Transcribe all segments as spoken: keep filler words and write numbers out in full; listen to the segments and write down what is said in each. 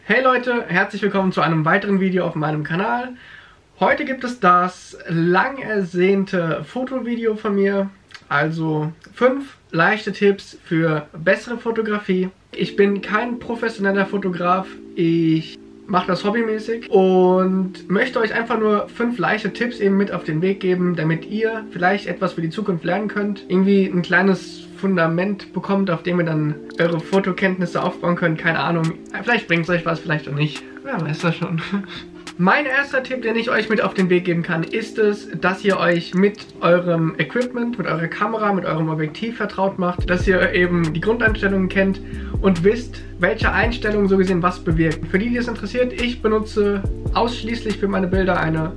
Hey Leute, herzlich willkommen zu einem weiteren Video auf meinem Kanal. Heute gibt es das lang ersehnte Fotovideo von mir, also fünf leichte Tipps für bessere Fotografie. Ich bin kein professioneller Fotograf, ich mache das hobbymäßig und möchte euch einfach nur fünf leichte Tipps eben mit auf den Weg geben, damit ihr vielleicht etwas für die Zukunft lernen könnt. Irgendwie ein kleines Fundament bekommt, auf dem ihr dann eure Fotokenntnisse aufbauen könnt. Keine Ahnung, vielleicht bringt es euch was, vielleicht auch nicht. Wer weiß das schon. Mein erster Tipp, den ich euch mit auf den Weg geben kann, ist es, dass ihr euch mit eurem Equipment, mit eurer Kamera, mit eurem Objektiv vertraut macht, dass ihr eben die Grundeinstellungen kennt und wisst, welche Einstellungen so gesehen was bewirken. Für die, die es interessiert, ich benutze ausschließlich für meine Bilder eine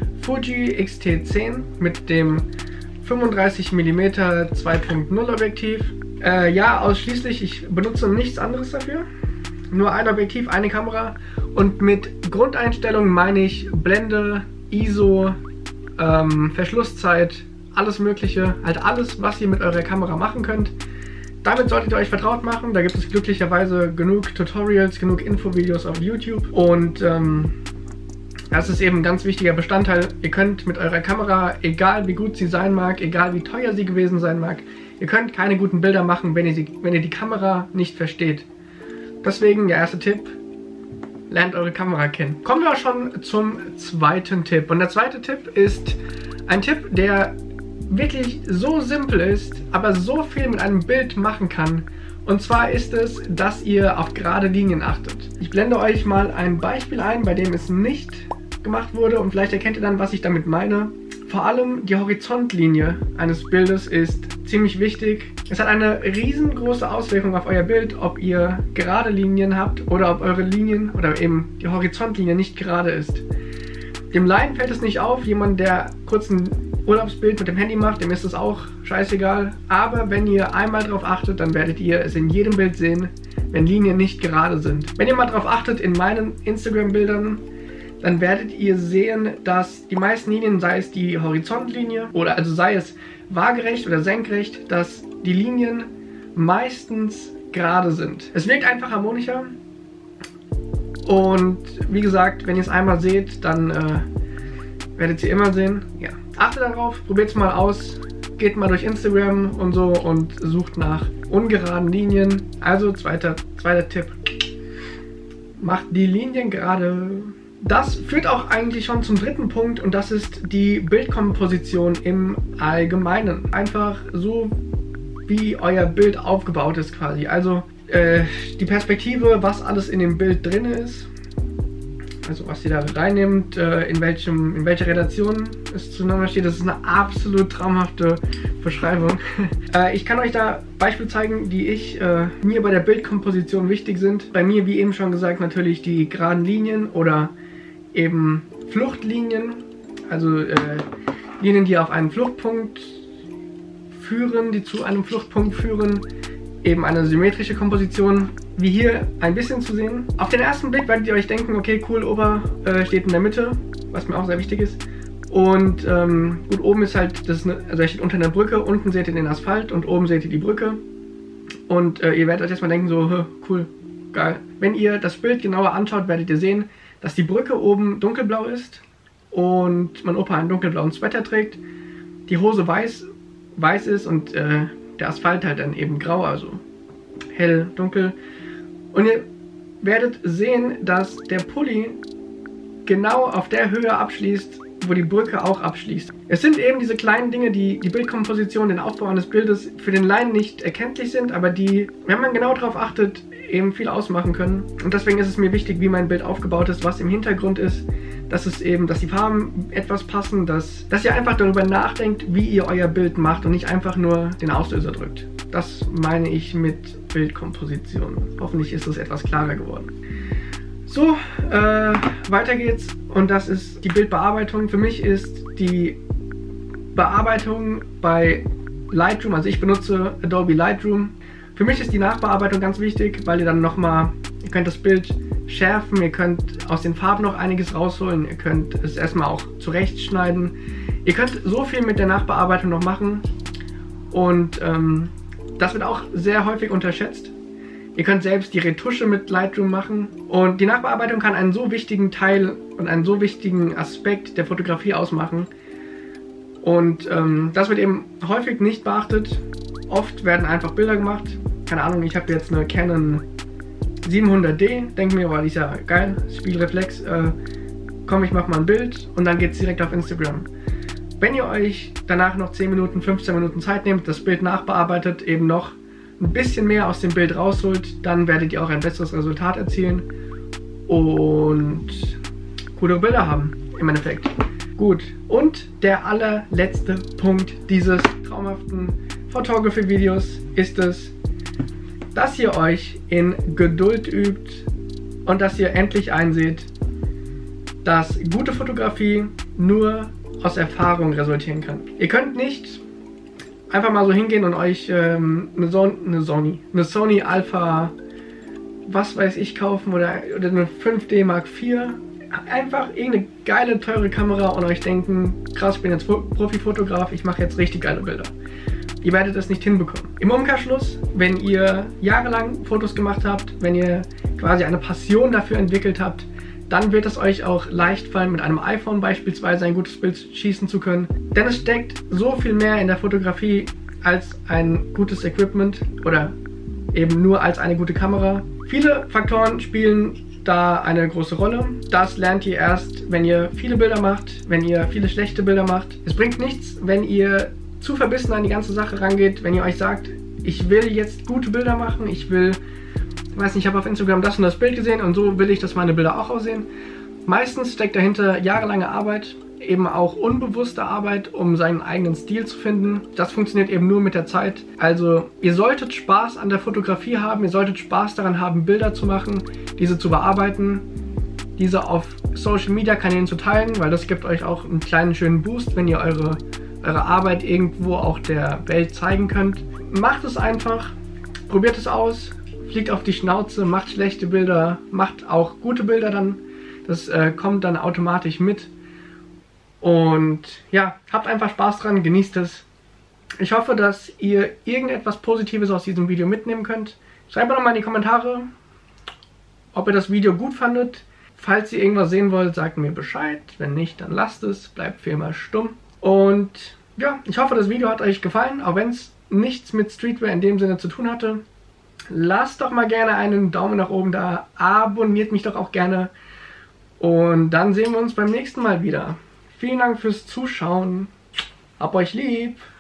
Fuji X T zehn mit dem fünfunddreißig Millimeter zwei Punkt null Objektiv. Äh, ja, ausschließlich, ich benutze nichts anderes dafür. Nur ein Objektiv, eine Kamera. Und mit Grundeinstellungen meine ich Blende, I S O, ähm, Verschlusszeit, alles mögliche. Halt alles, was ihr mit eurer Kamera machen könnt. Damit solltet ihr euch vertraut machen. Da gibt es glücklicherweise genug Tutorials, genug Infovideos auf YouTube. Und ähm, das ist eben ein ganz wichtiger Bestandteil. Ihr könnt mit eurer Kamera, egal wie gut sie sein mag, egal wie teuer sie gewesen sein mag, ihr könnt keine guten Bilder machen, wenn ihr, sie, wenn ihr die Kamera nicht versteht. Deswegen der erste Tipp, lernt eure Kamera kennen. Kommen wir auch schon zum zweiten Tipp. Und der zweite Tipp ist ein Tipp, der wirklich so simpel ist, aber so viel mit einem Bild machen kann. Und zwar ist es, dass ihr auf gerade Linien achtet. Ich blende euch mal ein Beispiel ein, bei dem es nicht gemacht wurde und vielleicht erkennt ihr dann, was ich damit meine. Vor allem die Horizontlinie eines Bildes ist ziemlich wichtig. Es hat eine riesengroße Auswirkung auf euer Bild, ob ihr gerade Linien habt oder ob eure Linien oder eben die Horizontlinie nicht gerade ist. Dem Laien fällt es nicht auf, jemand, der kurz ein Urlaubsbild mit dem Handy macht, dem ist es auch scheißegal. Aber wenn ihr einmal darauf achtet, dann werdet ihr es in jedem Bild sehen, wenn Linien nicht gerade sind. Wenn ihr mal darauf achtet in meinen Instagram-Bildern, dann werdet ihr sehen, dass die meisten Linien, sei es die Horizontlinie oder also sei es waagerecht oder senkrecht, dass die Linien meistens gerade sind. Es wirkt einfach harmonischer und wie gesagt, wenn ihr es einmal seht, dann äh, werdet ihr immer sehen. Ja. Achtet darauf, probiert es mal aus, geht mal durch Instagram und so und sucht nach ungeraden Linien. Also zweiter, zweiter Tipp, macht die Linien gerade. Das führt auch eigentlich schon zum dritten Punkt und das ist die Bildkomposition im Allgemeinen. Einfach so, wie euer Bild aufgebaut ist quasi. Also äh, die Perspektive, was alles in dem Bild drin ist. Also was ihr da reinnimmt, äh, in, welchem, in welcher Relation es zueinander steht. Das ist eine absolut traumhafte Beschreibung. äh, ich kann euch da Beispiele zeigen, die ich äh, mir bei der Bildkomposition wichtig sind. Bei mir, wie eben schon gesagt, natürlich die geraden Linien oder eben Fluchtlinien, also äh, Linien, die auf einen Fluchtpunkt führen, die zu einem Fluchtpunkt führen, eben eine symmetrische Komposition, wie hier ein bisschen zu sehen. Auf den ersten Blick werdet ihr euch denken, okay, cool, Ober äh, steht in der Mitte, was mir auch sehr wichtig ist. Und ähm, gut, oben ist halt, das ist eine, also er steht unter einer Brücke, unten seht ihr den Asphalt und oben seht ihr die Brücke. Und äh, ihr werdet euch erstmal denken, so, cool, geil. Wenn ihr das Bild genauer anschaut, werdet ihr sehen, dass die Brücke oben dunkelblau ist und mein Opa einen dunkelblauen Sweater trägt, die Hose weiß, weiß ist und äh, der Asphalt halt dann eben grau, also hell, dunkel. Und ihr werdet sehen, dass der Pulli genau auf der Höhe abschließt, wo die Brücke auch abschließt. Es sind eben diese kleinen Dinge, die die Bildkomposition, den Aufbau eines Bildes für den Laien nicht erkenntlich sind, aber die, wenn man genau darauf achtet, eben viel ausmachen können. Und deswegen ist es mir wichtig, wie mein Bild aufgebaut ist, was im Hintergrund ist, dass es eben, dass die Farben etwas passen, dass, dass ihr einfach darüber nachdenkt, wie ihr euer Bild macht und nicht einfach nur den Auslöser drückt. Das meine ich mit Bildkomposition. Hoffentlich ist es etwas klarer geworden. So, äh, weiter geht's und das ist die Bildbearbeitung. Für mich ist die Bearbeitung bei Lightroom, also ich benutze Adobe Lightroom. Für mich ist die Nachbearbeitung ganz wichtig, weil ihr dann nochmal, ihr könnt das Bild schärfen, ihr könnt aus den Farben noch einiges rausholen, ihr könnt es erstmal auch zurechtschneiden. Ihr könnt so viel mit der Nachbearbeitung noch machen und ähm, das wird auch sehr häufig unterschätzt. Ihr könnt selbst die Retusche mit Lightroom machen. Und die Nachbearbeitung kann einen so wichtigen Teil und einen so wichtigen Aspekt der Fotografie ausmachen. Und ähm, das wird eben häufig nicht beachtet. Oft werden einfach Bilder gemacht. Keine Ahnung, ich habe jetzt eine Canon siebenhundert D. Denke mir, weil die ist ja geil, Spiegelreflex. Äh, komm, ich mache mal ein Bild und dann geht es direkt auf Instagram. Wenn ihr euch danach noch zehn Minuten, fünfzehn Minuten Zeit nehmt, das Bild nachbearbeitet, eben noch ein bisschen mehr aus dem Bild rausholt, dann werdet ihr auch ein besseres Resultat erzielen und coolere Bilder haben im Endeffekt. Gut, und der allerletzte Punkt dieses traumhaften Photography-Videos ist es, dass ihr euch in Geduld übt und dass ihr endlich einseht, dass gute Fotografie nur aus Erfahrung resultieren kann. Ihr könnt nicht einfach mal so hingehen und euch ähm, eine, Son eine Sony, eine Sony Alpha, was weiß ich, kaufen oder, oder eine fünf D Mark vier. Einfach irgendeine geile, teure Kamera und euch denken, krass, ich bin jetzt Profi-Fotograf, ich mache jetzt richtig geile Bilder. Ihr werdet das nicht hinbekommen. Im Umkehrschluss, wenn ihr jahrelang Fotos gemacht habt, wenn ihr quasi eine Passion dafür entwickelt habt, dann wird es euch auch leicht fallen, mit einem iPhone beispielsweise ein gutes Bild schießen zu können. Denn es steckt so viel mehr in der Fotografie als ein gutes Equipment oder eben nur als eine gute Kamera. Viele Faktoren spielen da eine große Rolle. Das lernt ihr erst, wenn ihr viele Bilder macht, wenn ihr viele schlechte Bilder macht. Es bringt nichts, wenn ihr zu verbissen an die ganze Sache rangeht, wenn ihr euch sagt, ich will jetzt gute Bilder machen, ich will... Ich weiß nicht, ich habe auf Instagram das und das Bild gesehen und so will ich, dass meine Bilder auch aussehen. Meistens steckt dahinter jahrelange Arbeit, eben auch unbewusste Arbeit, um seinen eigenen Stil zu finden. Das funktioniert eben nur mit der Zeit. Also ihr solltet Spaß an der Fotografie haben, ihr solltet Spaß daran haben, Bilder zu machen, diese zu bearbeiten, diese auf Social Media Kanälen zu teilen, weil das gibt euch auch einen kleinen schönen Boost, wenn ihr eure, eure Arbeit irgendwo auch der Welt zeigen könnt. Macht es einfach, probiert es aus. Fliegt auf die Schnauze, macht schlechte Bilder, macht auch gute Bilder dann. Das äh, kommt dann automatisch mit. Und ja, habt einfach Spaß dran, genießt es. Ich hoffe, dass ihr irgendetwas Positives aus diesem Video mitnehmen könnt. Schreibt mir doch mal in die Kommentare, ob ihr das Video gut fandet. Falls ihr irgendwas sehen wollt, sagt mir Bescheid. Wenn nicht, dann lasst es. Bleibt für immer stumm. Und ja, ich hoffe, das Video hat euch gefallen, auch wenn es nichts mit Streetwear in dem Sinne zu tun hatte. Lasst doch mal gerne einen Daumen nach oben da, abonniert mich doch auch gerne und dann sehen wir uns beim nächsten Mal wieder. Vielen Dank fürs Zuschauen, hab euch lieb!